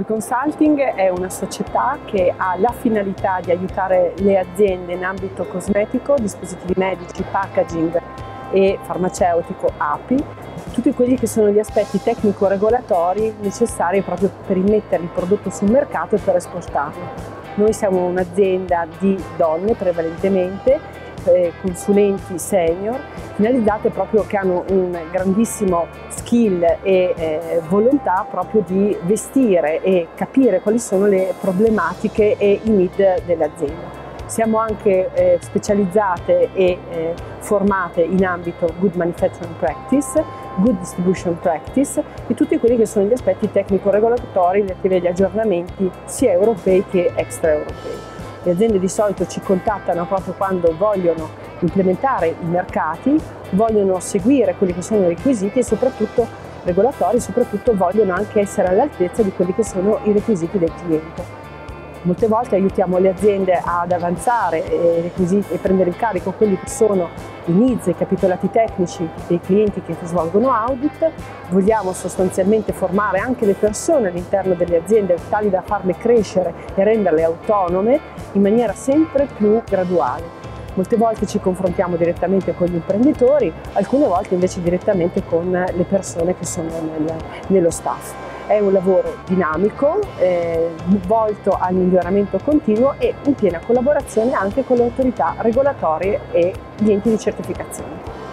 Consulting è una società che ha la finalità di aiutare le aziende in ambito cosmetico, dispositivi medici, packaging e farmaceutico, API, tutti quelli che sono gli aspetti tecnico-regolatori necessari proprio per immettere il prodotto sul mercato e per esportarlo. Noi siamo un'azienda di donne prevalentemente, consulenti senior, finalizzate proprio che hanno un grandissimo skill e volontà proprio di vestire e capire quali sono le problematiche e i need dell'azienda. Siamo anche specializzate e formate in ambito Good Manufacturing Practice, Good Distribution Practice e tutti quelli che sono gli aspetti tecnico-regolatori relativi agli aggiornamenti sia europei che extraeuropei. Le aziende di solito ci contattano proprio quando vogliono implementare i mercati, vogliono seguire quelli che sono i requisiti e soprattutto regolatori, soprattutto vogliono anche essere all'altezza di quelli che sono i requisiti del cliente. Molte volte aiutiamo le aziende ad avanzare e prendere in carico quelli che sono i needs, i capitolati tecnici dei clienti che svolgono audit. Vogliamo sostanzialmente formare anche le persone all'interno delle aziende tali da farle crescere e renderle autonome in maniera sempre più graduale. Molte volte ci confrontiamo direttamente con gli imprenditori, alcune volte invece direttamente con le persone che sono nello staff. È un lavoro dinamico, volto al miglioramento continuo e in piena collaborazione anche con le autorità regolatorie e gli enti di certificazione.